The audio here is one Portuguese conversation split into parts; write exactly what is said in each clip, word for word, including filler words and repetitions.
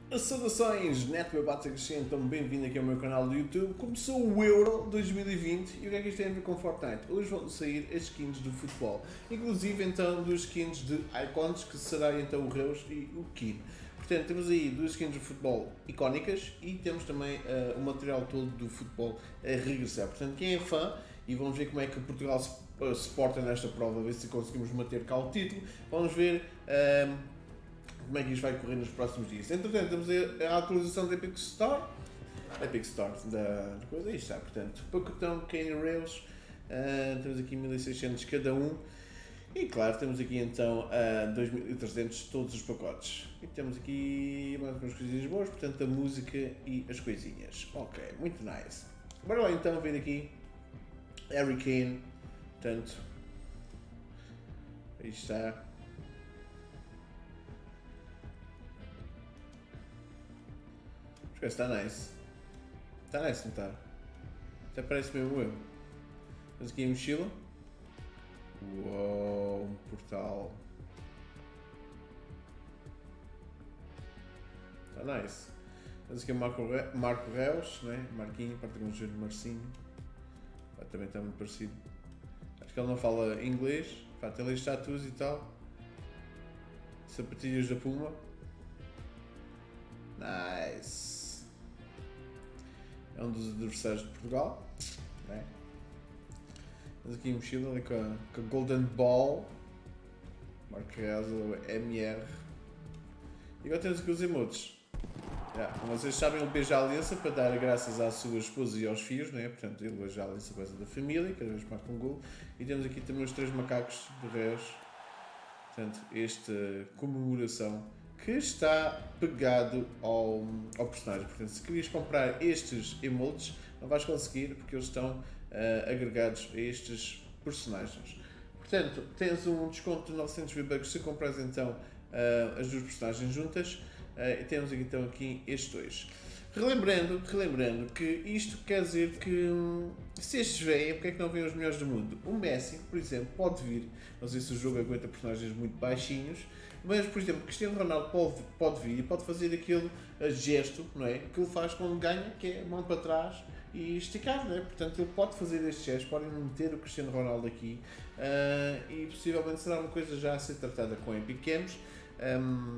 Saudações, NetWebAts acrescento, então bem-vindo aqui ao meu canal do YouTube. Começou o Euro dois mil e vinte e o que é que isto tem a ver com Fortnite? Hoje vão sair as skins do futebol, inclusive então dos skins de Icons, que será então o Reus e o Kid. Portanto, temos aí duas skins de futebol icónicas e temos também uh, o material todo do futebol a regressar. Portanto, quem é fã, e vamos ver como é que Portugal se, uh, se porta nesta prova, ver se conseguimos manter cá o título, vamos ver... Uh, como é que isto vai correr nos próximos dias. Entretanto, temos a atualização da Epic Store, Epic Store da coisa, aí está, portanto, pacotão, Kane Rails, uh, temos aqui mil e seiscentos cada um, e claro, temos aqui então uh, dois mil e trezentos todos os pacotes. E temos aqui mais umas coisinhas boas, portanto, a música e as coisinhas. Ok, muito nice. Bora lá então ver aqui, Harry Kane, portanto, aí está. Está nice. Está nice, não está? Até parece mesmo eu. Temos aqui a mochila. Uou, um portal. Está nice. Temos aqui o Marco, Re Marco Reus, né? Marquinho, parte com o Júlio Marcinho. Ah, também está muito parecido. Acho que ele não fala inglês. Pá, tem ali status e tal. Sapatilhas da Puma. Nice. É um dos adversários de Portugal, né? Temos aqui a mochila ali com a, com a Golden Ball, marca M R. E agora temos aqui os emotes. Yeah. Como vocês sabem, ele beija a aliança para dar graças à sua esposa e aos filhos, né? Portanto, ele beija a aliança coisa da família, cada vez mais com um gol. E temos aqui também os três macacos de Reus. Portanto, esta comemoração que está pegado ao, ao personagem. Portanto, se querias comprar estes emotes, não vais conseguir porque eles estão uh, agregados a estes personagens. Portanto, tens um desconto de novecentos V-Bucks se compras então uh, as duas personagens juntas. Uh, e temos então aqui estes dois. Relembrando, relembrando que isto quer dizer que hum, se estes vêm, porque é que não vêm os melhores do mundo? O Messi, por exemplo, pode vir, não sei se o jogo aguenta personagens muito baixinhos, mas, por exemplo, Cristiano Ronaldo pode, pode vir e pode fazer aquele uh, gesto, não é? Que ele faz quando ganha, que é a mão para trás e esticar, não é? Portanto, ele pode fazer este gesto, podem meter o Cristiano Ronaldo aqui uh, e possivelmente será uma coisa já a ser tratada com Epic Games, um,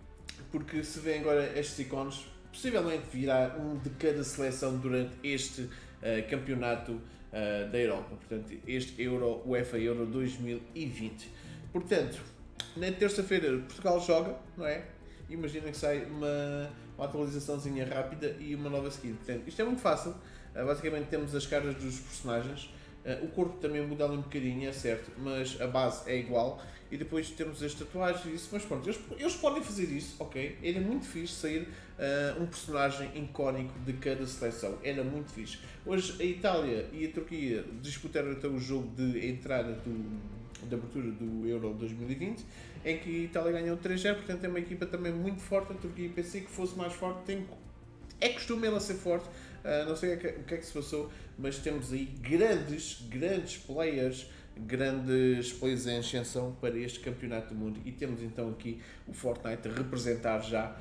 porque se vêem agora estes ícones, possivelmente virá um de cada seleção durante este uh, campeonato uh, da Europa, portanto, este Euro, UEFA Euro dois mil e vinte. Portanto, na terça-feira Portugal joga, não é? Imagina que sai uma, uma atualizaçãozinha rápida e uma nova skin. Portanto, isto é muito fácil, uh, basicamente temos as caras dos personagens, uh, o corpo também muda ali um bocadinho, é certo, mas a base é igual. E depois temos as tatuagens e isso, mas pronto, eles, eles podem fazer isso, ok? Era muito fixe sair uh, um personagem icónico de cada seleção, era muito fixe. Hoje a Itália e a Turquia disputaram então o jogo de entrada do, de abertura do Euro dois mil e vinte, em que a Itália ganhou três a zero, portanto é uma equipa também muito forte. A Turquia pensei que fosse mais forte, tem, é costume ela ser forte, uh, não sei o que, o que é que se passou, mas temos aí grandes, grandes players, grandes players em ascensão para este campeonato do mundo, e temos então aqui o Fortnite a representar já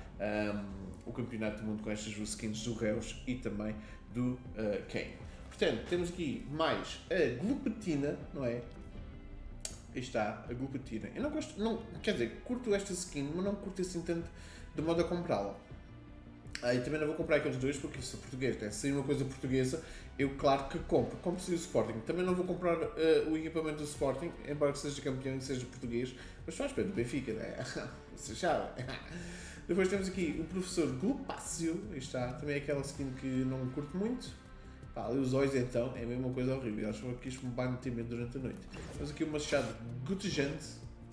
um, o campeonato do mundo com estas duas skins do Reus e também do uh, Kane. Portanto, temos aqui mais a Glupetina, não é? Aí está, a Glupetina. Eu não gosto, não, quer dizer, curto esta skin, mas não curto assim tanto de modo a comprá-la. Ah, e também não vou comprar aqueles dois porque sou português, né? Se sair uma coisa portuguesa, eu claro que compro. Compro se o Sporting. Também não vou comprar uh, o equipamento do Sporting, embora que seja campeão e seja português, mas faz parte do Benfica, né? Vocês sabem. Depois temos aqui o professor Glupácio, aí está, também é aquela skin que não curto muito. Pá, ali os olhos então, é mesmo uma coisa horrível, acho que isto me vai meter medo durante a noite. Temos aqui o Machado Gutejante.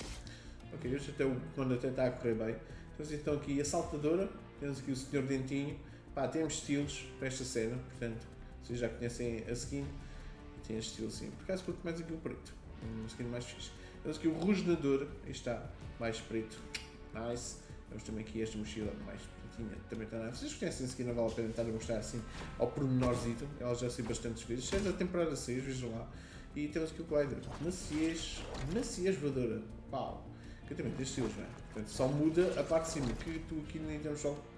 Ok, este até o comando até está a correr bem. Temos então aqui a Saltadora. Temos aqui o senhor Dentinho. Pá, temos estilos para esta cena, portanto, vocês já conhecem a skin. Tem este estilo assim. Por acaso curto mais aqui o preto, um skin mais fixe. Temos aqui o Rosnador, aí está, mais preto, nice. Temos também aqui esta mochila mais pretinha, também está nice. Vocês conhecem a skin, não vale a pena estar a mostrar assim ao pormenorzito, ela já sei bastantes vezes. Seja da temporada seis, vejam lá. E temos aqui o Glider, maciez, maciez voadora, pau. Que também tem estilos, não é? Portanto, só muda a parte de cima, que tu aqui nem temos só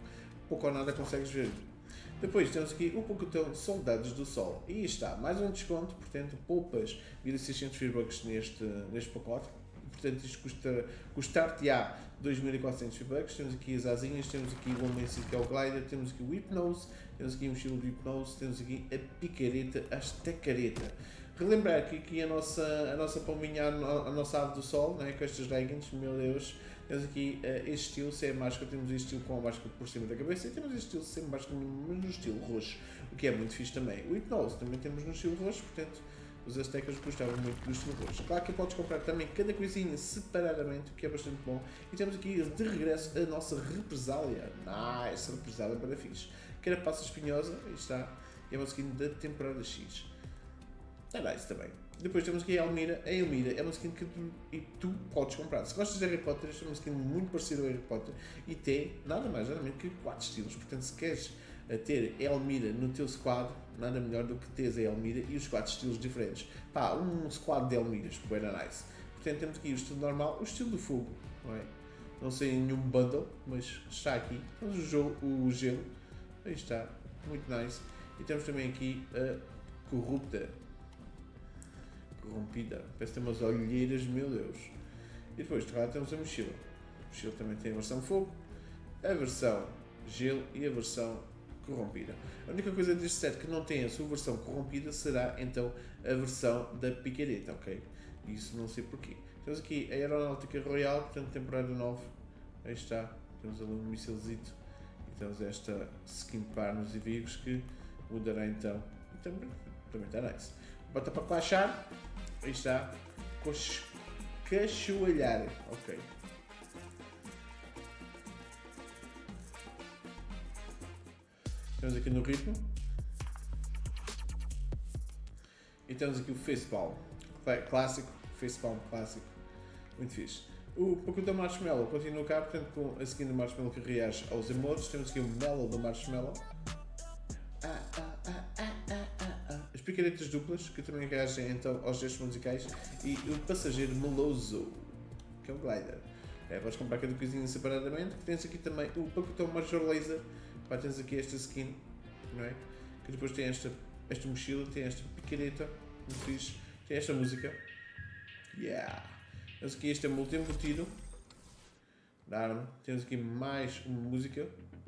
pouco ou nada consegues ver. Depois temos aqui o pacote Soldados do Sol. E está, mais um desconto, portanto poupas mil e seiscentos V-Bucks neste, neste pacote. Portanto isto custa, custar-te á dois mil e quatrocentos V-Bucks. Temos aqui as asinhas, temos aqui o Homem que é o Glider, temos aqui o Hypnose, temos aqui um estilo de Hypnose, temos aqui a picareta, a estacareta. Relembrar que aqui a nossa, a nossa palminha, a nossa ave do sol, né, com estas leggings, meu Deus, temos aqui uh, este estilo sem a máscara, temos este estilo com a máscara por cima da cabeça e temos este estilo sem máscara, mas no estilo roxo, o que é muito fixe também. O Hypnose também temos no estilo roxo, portanto os aztecas gostavam muito do estilo roxo. Claro que podes comprar também cada coisinha separadamente, o que é bastante bom. E temos aqui de regresso a nossa represália. Nice, represália para fixe. Carapaça espinhosa, aí está, é uma skin da temporada X. É nice também. Depois temos aqui a Elmira. A Elmira é uma skin que tu, e tu podes comprar. Se gostas de Harry Potter, esta é uma skin muito parecida ao Harry Potter e tem nada mais nada menos que quatro estilos. Portanto, se queres ter a Elmira no teu squad, nada melhor do que teres a Elmira e os quatro estilos diferentes. Pá, um squad de Elmiras, bem nice. Portanto, temos aqui o estilo normal, o estilo do fogo, não é? Não sei em nenhum bundle, mas está aqui. Temos o, jogo, o gelo, aí está, muito nice. E temos também aqui a corrupta. Corrompida, parece ter umas olheiras, meu Deus. E depois de lá temos a mochila. A mochila também tem a versão fogo, a versão gelo e a versão corrompida. A única coisa deste set que não tem a sua versão corrompida será então a versão da picareta, ok? Isso não sei porquê. Temos aqui a Aeronáutica Royal, portanto temporada nove. Aí está, temos ali um missilzito. E temos esta skin par nos inimigos que mudará então. Também, também está nice. Bota para coachar. Aí está. Cachoalhar. Ok. Temos aqui no ritmo. E temos aqui o Facepalm. Clássico. Facepalm clássico. Muito fixe. O pacote Marshmallow continua cá, portanto com a skin do Marshmallow que reage aos emotes. Temos aqui o Mellow do Marshmallow. Ah, ah, ah, ah, ah, ah. As picaretas duplas, que também reagem então aos gestos musicais, e o passageiro meloso, que é o Glider. É, podes comprar cada coisinha separadamente, que tens aqui também o pacotão Major Laser, pá, tens aqui esta skin, não é? Que depois tem esta, esta mochila, tem esta picareta, muito fixe, tem esta música, yeah! Tens aqui este multi-embutido, da arma, tens aqui mais uma música,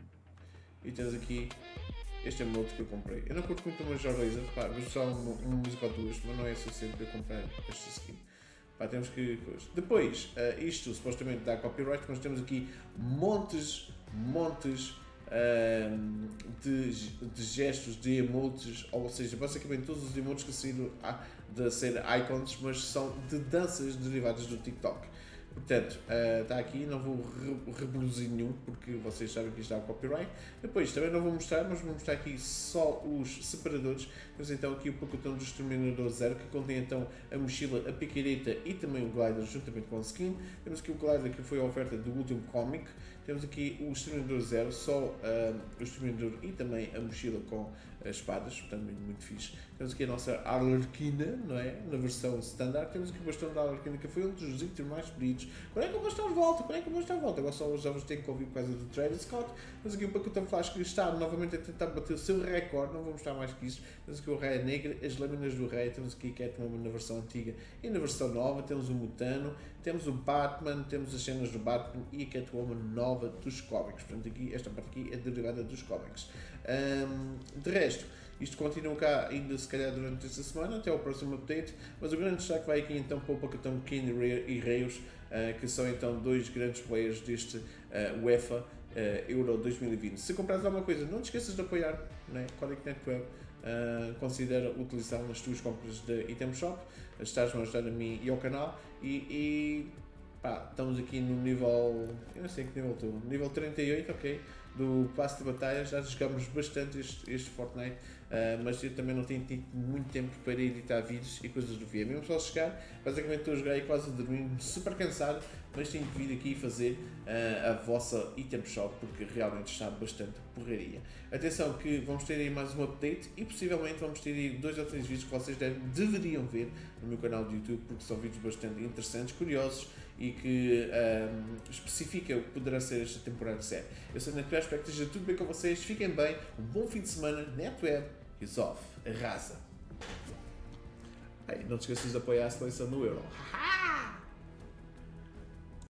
e tens aqui este é o outro que eu comprei. Eu não curto muito o Major Laser, pá, mas só uma, uma música ou duas, mas não é suficiente para eu comprar esta skin. Pá, temos que... Depois, uh, isto supostamente dá copyright, mas temos aqui montes, montes uh, de, de gestos, de emotes, ou seja, basicamente todos os emotes que saíram de ser icons, mas são de danças derivadas do TikTok. Portanto, uh, está aqui, não vou re reproduzir nenhum, porque vocês sabem que isto dá copyright. Depois, também não vou mostrar, mas vou mostrar aqui só os separadores. Temos então aqui o pacotão do Exterminador Zero, que contém então a mochila, a picareta e também o glider, juntamente com a skin. Temos aqui o glider, que foi a oferta do último cómic. Temos aqui o Exterminador Zero, só uh, o Exterminador e também a mochila com as espadas, portanto muito, muito fixe. Temos aqui a nossa Arlequina, não é? Na versão standard. Temos aqui o bastão da Arlequina, que foi um dos itens mais pedidos. Quando é que o bastão volta? Quando é que o bastão volta? Agora só os jovens têm que ouvir por causa do Travis Scott. Temos aqui o pacotão Flash, que está novamente a tentar bater o seu recorde, não vou mostrar mais que isso. Temos aqui o Rei Negra, as lâminas do Rei, temos aqui Catwoman na versão antiga e na versão nova, temos o Mutano, temos o Batman, temos as cenas do Batman e a Catwoman nova dos cómics. Portanto, aqui, esta parte aqui é derivada dos cómics. Um, de resto, isto continua cá ainda se calhar durante esta semana, até ao próximo update, mas o grande destaque vai aqui então para o pacotão Kane e Reus, uh, que são então dois grandes players deste uh, UEFA uh, Euro dois mil e vinte. Se comprares alguma coisa, não te esqueças de apoiar, né? Código Netweb, uh, considera utilizá-lo nas tuas compras de Item Shop, estás-me a ajudar a mim e ao canal, e, e pá, estamos aqui no nível, eu não sei que nível estou, nível trinta e oito, ok? Do passe de batalha, já jogamos bastante este, este Fortnite, uh, mas eu também não tenho tido muito tempo para editar vídeos e coisas do vídeo. Mesmo só chegar, basicamente estou a jogar aí quase a dormir, super cansado, mas tenho que vir aqui fazer uh, a vossa Item Shop, porque realmente está bastante porraria. Atenção que vamos ter aí mais um update e possivelmente vamos ter aí dois ou três vídeos que vocês devem, deveriam ver no meu canal de YouTube, porque são vídeos bastante interessantes, curiosos e que um, especifica o que poderá ser esta temporada de série. Eu sou o NetWeb, espero que esteja tudo bem com vocês, fiquem bem, um bom fim de semana, NetWeb, resolve, arrasa. Ei, não te esqueças de apoiar a seleção no Euro.